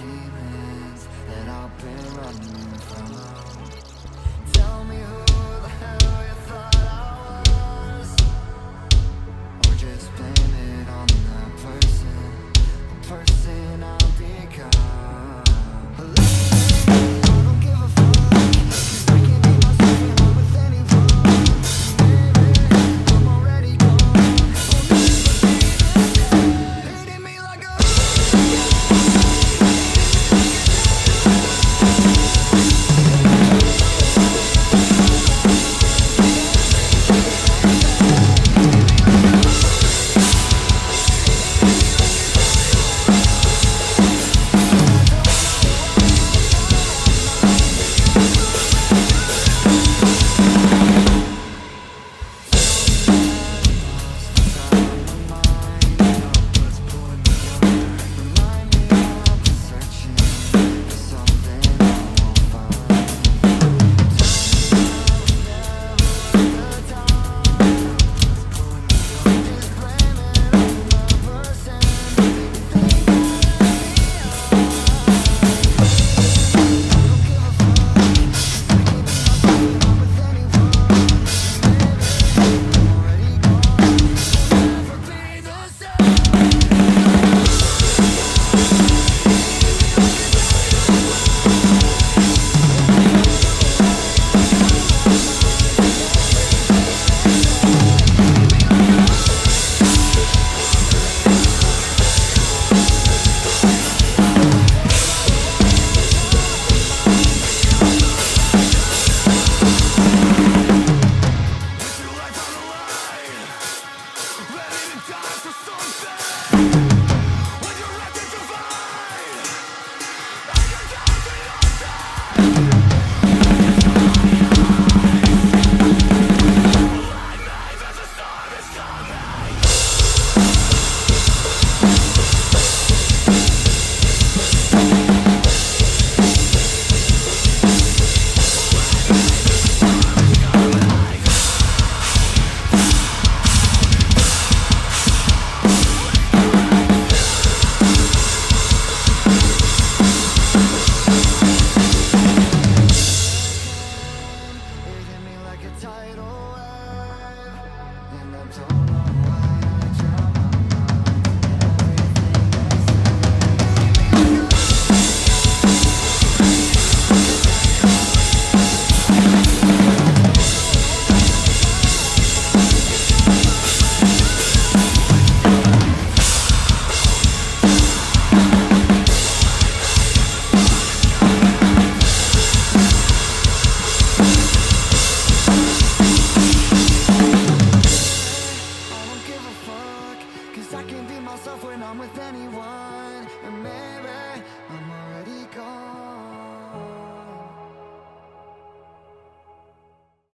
demons that I've been running from. Tell me who the hell you thought I was, or just blame it on the person I've become. I don't give a fuck, 'cause I can't be myself when I'm with anyone. Baby, I'm already gone. Hating me like a I can't be myself when I'm with anyone. And maybe